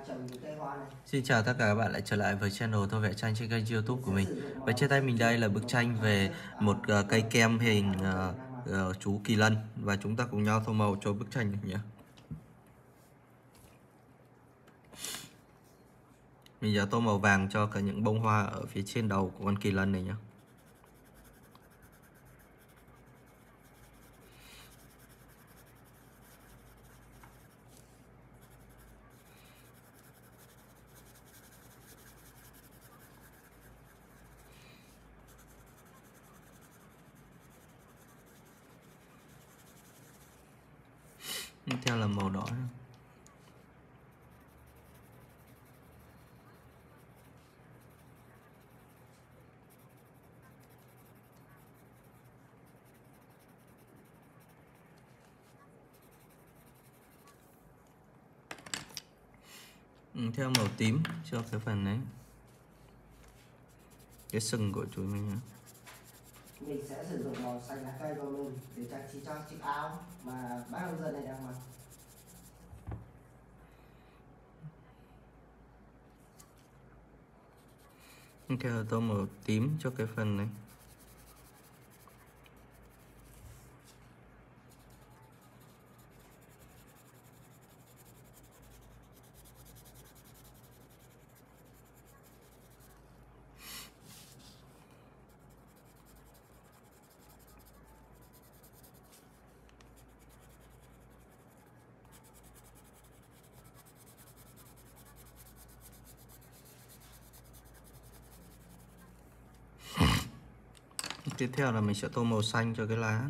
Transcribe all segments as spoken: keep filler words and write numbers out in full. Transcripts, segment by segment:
trồng những cây hoa này. Xin chào tất cả các bạn lại trở lại với channel tôi vẽ tranh trên kênh YouTube của mình. Và trên tay mình đây là bức tranh về một uh, cây kem hình uh, uh, chú kỳ lân, và chúng ta cùng nhau tô màu cho bức tranh này nhé. Mình sẽ tô màu vàng cho cả những bông hoa ở phía trên đầu của con kỳ lân này nhé. Tiếp theo là màu đỏ. Theo màu tím cho cái phần đấy, cái sừng của chuối mình. Mình sẽ sử dụng màu xanh lá cây của mình để trang trí cho chiếc áo mà bác nông dân này đang mặc. Theo tô màu tím cho cái phần này. Tiếp theo là mình sẽ tô màu xanh cho cái lá.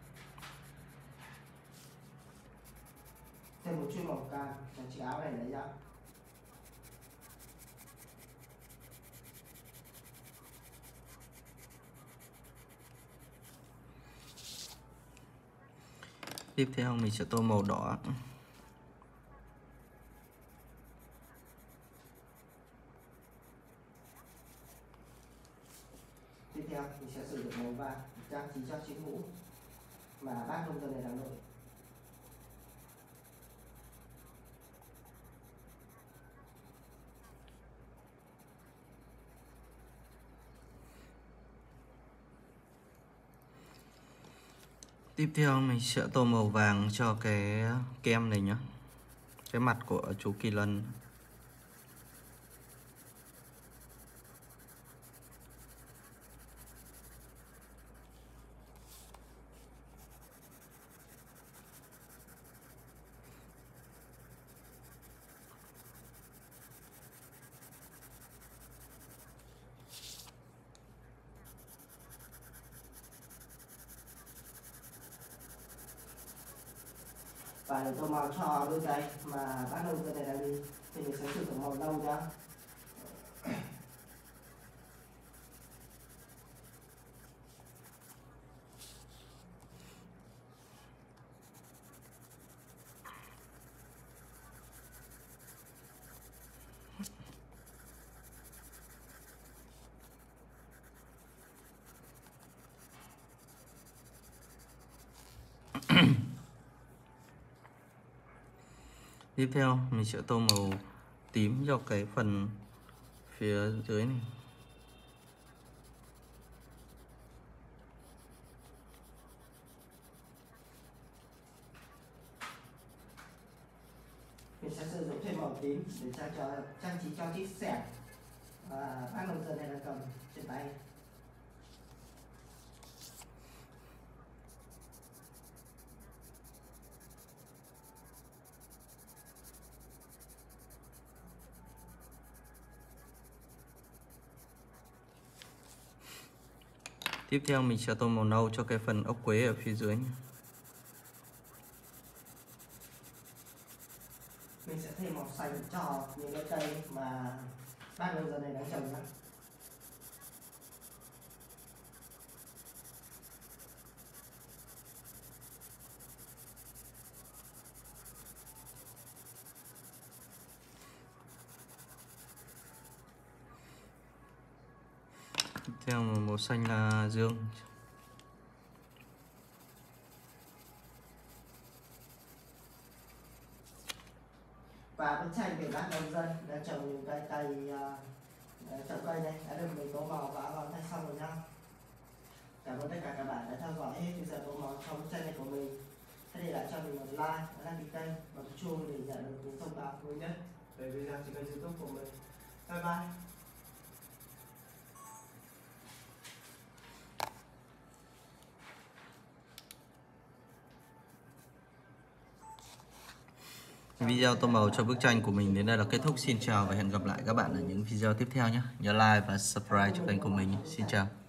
Thêm một chút màu cam cho chiếc áo này lấy ra. Tiếp theo mình sẽ tô màu đỏ. Tiếp theo mình sẽ sử dụng màu vàng trang trí cho chiếc mũ mà bác nông dân này đang đội. Tiếp theo mình sẽ tô màu vàng cho cái kem này nhé, cái mặt của chú kỳ lân. Và để tô màu cho đôi giày mà bác nông dân này đang đi thì mình sẽ sử dụng màu nâu nhá. Tiếp theo mình sẽ tô màu tím cho cái phần phía dưới này. Mình sẽ sử dụng thêm màu tím để trang cho trang trí cho chiếc xẻng và bác nông dân này đang cầm trên tay. Tiếp theo mình sẽ tô màu nâu cho cái phần ốc quế ở phía dưới. Mình sẽ thêm màu xanh cho những cái cây mà bác nông dân này đang trồng nhé. Tiếp theo màu xanh là dương. Và bức tranh về bác nông dân đã trồng những cây cây uh, trồng cây này đã được mình tô màu và hoàn thành xong rồi nhau. Cảm ơn tất cả các bạn đã theo dõi hết video tô màu trong bức tranh này của mình. Hãy để lại cho mình một like và đăng ký kênh và bật chuông để nhận được những thông báo mới nhất về video trên kênh YouTube của mình. Bye bye. Video tô màu cho bức tranh của mình đến đây là kết thúc. Xin chào và hẹn gặp lại các bạn ở những video tiếp theo nhé. Nhớ like và subscribe cho kênh của mình. Xin chào.